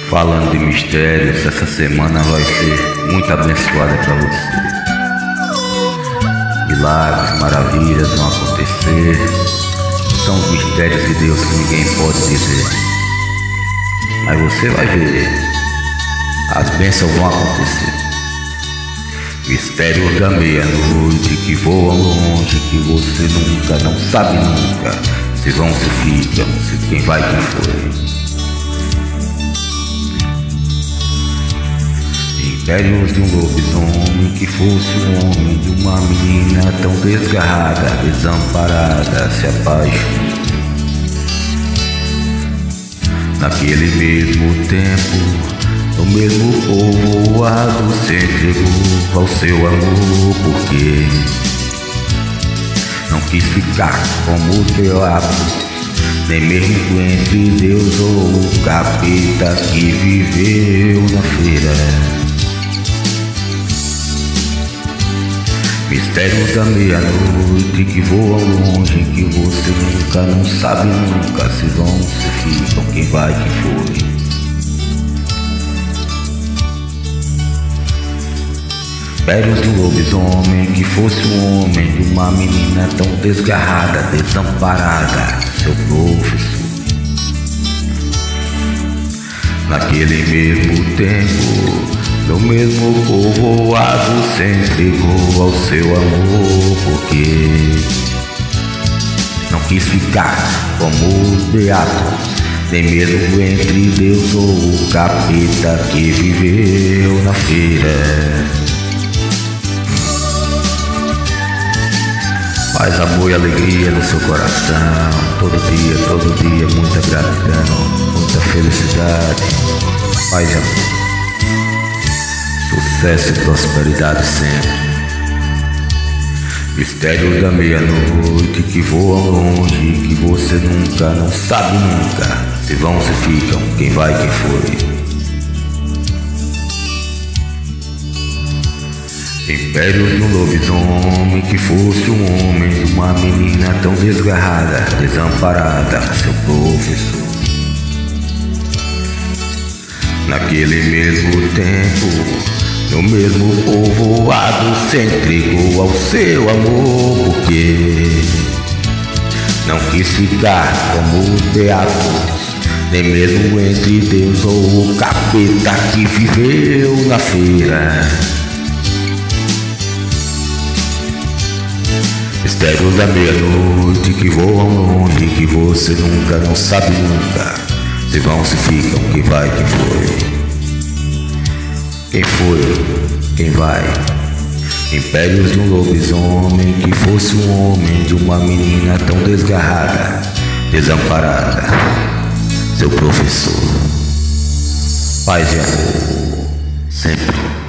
Falando de mistérios, essa semana vai ser muito abençoada para você. Milagres, maravilhas vão acontecer. São os mistérios de Deus que ninguém pode dizer. Mas você vai ver, as bênçãos vão acontecer. Mistérios da meia-noite que voam longe, que você nunca, não sabe nunca, se vão, se ficam, se quem vai, quem foi. Mistérios de um lobisomem que fosse um homem, de uma menina tão desgarrada, desamparada, se apaixonou. Naquele mesmo tempo, no mesmo povoado, se entregou ao seu amor, porque não quis ficar como os beatos, nem mesmo entre Deus ou o capeta que viveu na feira. Mistérios da meia-noite que voam longe, que você nunca, não sabe nunca, se vão, se ficam, quem vai, quem foi. Mistérios de um lobisomem que fosse um homem, de uma menina tão desgarrada, desamparada, seu professor. Naquele mesmo tempo, no mesmo povoado, se entregou ao seu amor, porque não quis ficar como os beatos, nem mesmo entre Deus ou o capeta que viveu na feira. Paz, amor e alegria no seu coração, todo dia, muita gratidão, muita felicidade, paz e amor. Sucesso e prosperidade sempre. Mistérios da meia-noite que voam longe, que você nunca, não sabe nunca, se vão, se ficam, quem vai, quem foi. Mistérios de um lobisomem que fosse um homem, de uma menina tão desgarrada, desamparada, seu professor. Naquele mesmo tempo, no mesmo povoado, se entregou ao seu amor, porque não quis ficar como os beatos, nem mesmo entre Deus ou o capeta que viveu na feira. Mistérios da meia-noite que voam longe, que você nunca, não sabe nunca, se vão, se ficam, quem vai, quem foi. Quem foi, quem vai. Mistérios de um lobisomem que fosse um homem, de uma menina tão desgarrada, desamparada, seu professor. Paz e amor sempre.